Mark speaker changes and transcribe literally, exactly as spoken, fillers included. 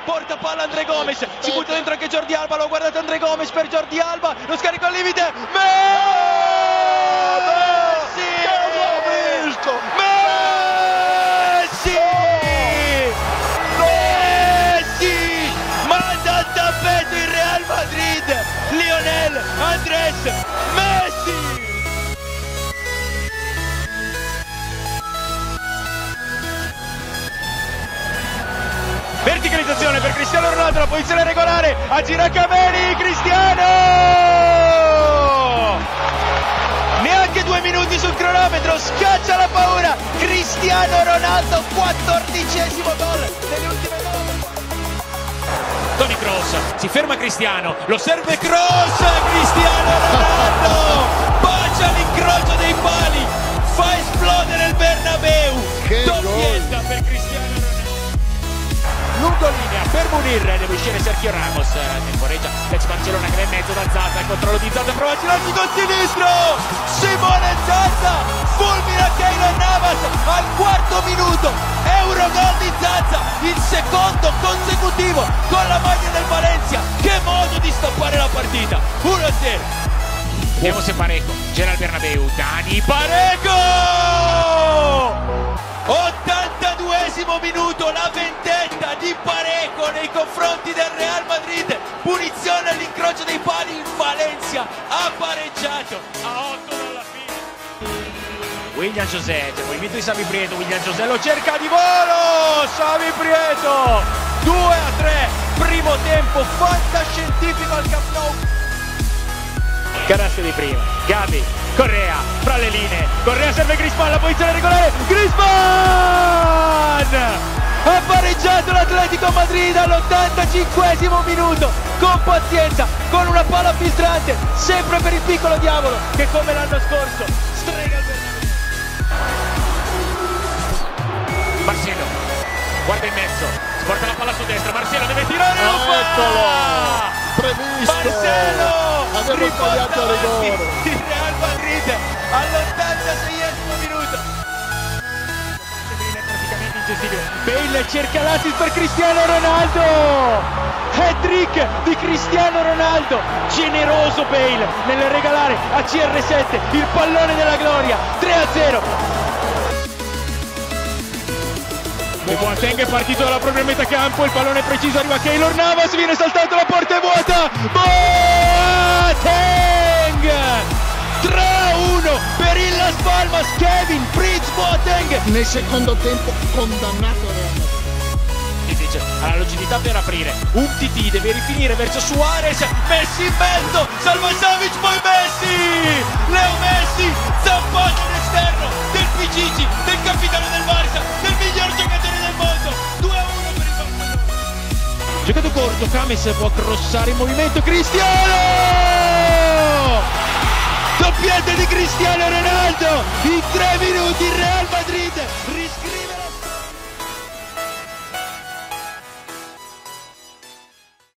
Speaker 1: porta palla André Gomes, si butta dentro anche Jordi Alba, lo guardate André Gomes per Jordi Alba, lo scarico al limite, Messi!
Speaker 2: Visto!
Speaker 1: Messi! Messi! Manda al tappeto il Real Madrid, Lionel Andrés Messi! Verticalizzazione per Cristiano Ronaldo, la posizione regolare, aggira Cavani, Cristiano! Neanche due minuti sul cronometro, scaccia la paura, Cristiano Ronaldo, quattordicesimo gol delle ultime nove. Toni Kroos, si ferma Cristiano, lo serve Kroos, Cristiano Ronaldo, bacia l'incrocio dei pali, fa esplodere il Bernabeu, doppietta per Cristiano Ronaldo. Lungo linea per Munir, deve uscire Sergio Ramos, temporeggia l'ex Barcellona che va in mezzo da Zaza, il controllo di Zaza, prova a girarsi col sinistro, Simone Zaza, fulmina Keylor Navas al quarto minuto, Eurogol di Zaza, il secondo consecutivo con la maglia del Valencia, che modo di stoppare la partita, uno a zero. Vediamo se Parejo, gira il Bernabeu, Dani Parejo! ottantaduesimo minuto, la vendetta di Parejo nei confronti del Real Madrid, punizione all'incrocio dei pali, il Valencia ha pareggiato a otto dalla fine. William José, c'è il movimento di Sami Prieto, William José lo cerca di volo, Sami Prieto, due a tre, primo tempo fantascientifico al Camp Nou. Carasse di prima, Gavi, Correa, fra le linee, Correa serve Griezmann, la posizione regolare, Griezmann! Ha pareggiato l'Atletico Madrid all'ottantacinquesimo minuto, con pazienza, con una palla filtrante, sempre per il piccolo diavolo, che come l'anno scorso strega il Bernabeu. Marcelo, guarda in mezzo, sporta la palla su destra, Marcelo deve tirare, lo fa!
Speaker 2: Previsto!
Speaker 1: Marcelo!
Speaker 2: Abbiamo sbagliato il rigore.
Speaker 1: Il Real Madrid all'ottantaseiesimo minuto. Praticamente ingestibile. Bale cerca l'assist per Cristiano Ronaldo. Hat-trick di Cristiano Ronaldo. Generoso Bale nel regalare a C R sette il pallone della gloria. tre a zero. Boateng è partito dalla propria metà campo, il pallone preciso, arriva Keylor Navas, viene saltato, la porta è vuota, Boateng! tre a uno per il Las Palmas, Kevin Prince Boateng!
Speaker 2: Nel secondo tempo condannato Real Madrid.
Speaker 1: Dice, ha la lucidità per aprire, un T T deve rifinire verso Suarez, Messi in mezzo, salva Savic, poi Messi! Leo Messi, zampato all'esterno del P G G, del capitano del Barça, del miglior giocatore del mondo, due a uno per il Barcellona. Giocato corto, James può crossare in movimento, Cristiano! Doppietta di Cristiano Ronaldo, in tre minuti il Real Madrid